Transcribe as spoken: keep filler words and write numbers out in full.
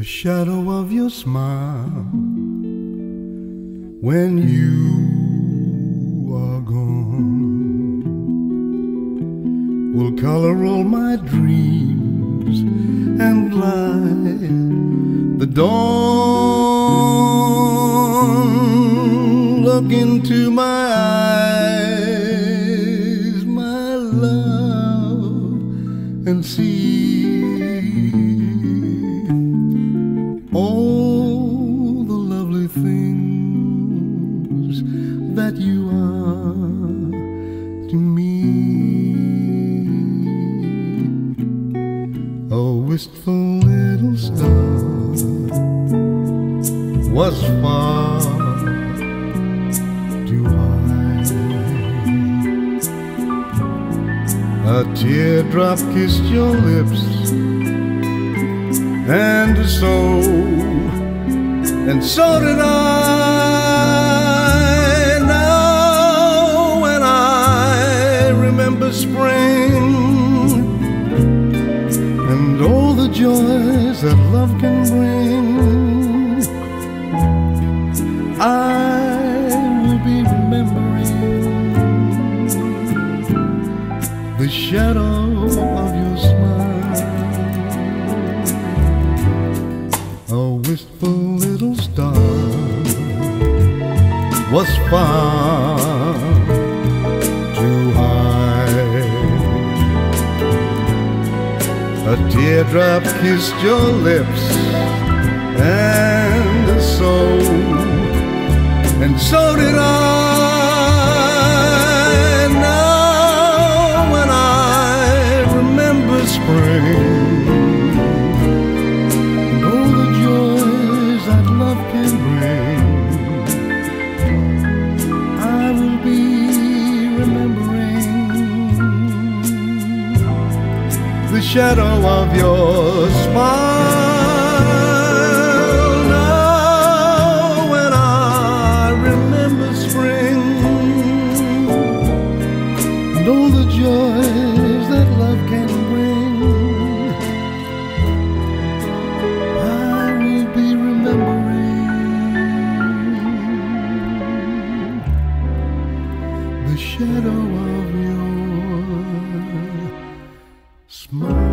The shadow of your smile when you are gone will color all my dreams and light the dawn. Look into my eyes, my love, and see all the lovely things that you are to me. A wistful little star was far too high. A teardrop kissed your lips, and so, and so did I. Now when I remember spring and all the joys that love can bring, I will be remembering the shadow of your smile. A wistful little star was far too high. A teardrop kissed your lips, and so, and so did I. Now when I remember spring, the shadow of your smile. Now when I remember spring and all the joys that love can bring, I will be remembering the shadow of your smile.